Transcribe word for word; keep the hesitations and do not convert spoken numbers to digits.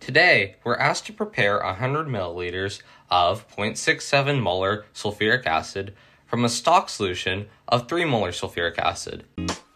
Today, we're asked to prepare one hundred milliliters of zero point six seven molar sulfuric acid from a stock solution of three molar sulfuric acid.